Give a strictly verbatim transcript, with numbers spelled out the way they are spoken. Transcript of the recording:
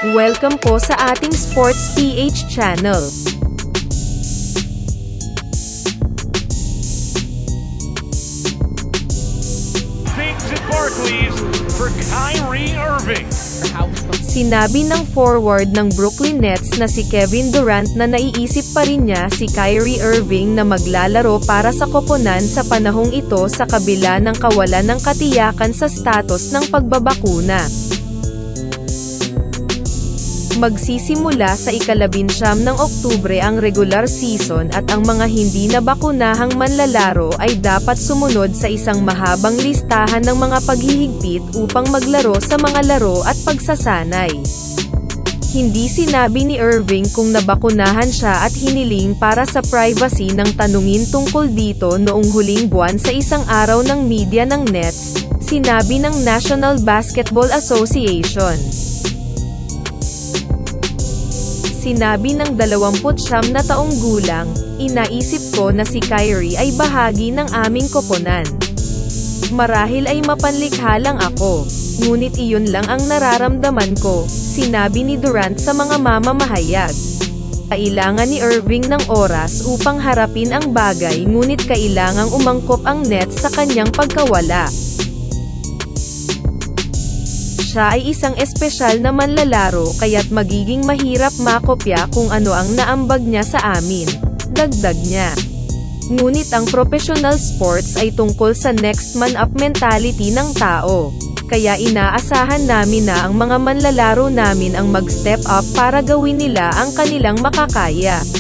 Welcome po sa ating Sports P H channel. Things at Barclays for Kyrie Irving. Sinabi ng forward ng Brooklyn Nets na si Kevin Durant na naiisip pa rin niya si Kyrie Irving na maglalaro para sa koponan sa panahong ito sa kabila ng kawalan ng katiyakan sa status ng pagbabakuna. Magsisimula sa ikalabinsyam ng Oktubre ang regular season at ang mga hindi nabakunahang manlalaro ay dapat sumunod sa isang mahabang listahan ng mga paghihigpit upang maglaro sa mga laro at pagsasanay. Hindi sinabi ni Irving kung nabakunahan siya at hiniling para sa privacy ng tanungin tungkol dito noong huling buwan sa isang araw ng media ng Nets, sinabi ng National Basketball Association. Sinabi ng dalawampu't siyam na taong gulang, "Inaisip ko na si Kyrie ay bahagi ng aming koponan. Marahil ay mapanlikha lang ako, ngunit iyon lang ang nararamdaman ko," sinabi ni Durant sa mga mamamahayag. Kailangan ni Irving ng oras upang harapin ang bagay ngunit kailangang umangkop ang Nets sa kanyang pagkawala. Siya ay isang espesyal na manlalaro kaya't magiging mahirap makopya kung ano ang naambag niya sa amin, dagdag niya. Ngunit ang professional sports ay tungkol sa next man up mentality ng tao. Kaya inaasahan namin na ang mga manlalaro namin ang mag-step up para gawin nila ang kanilang makakaya.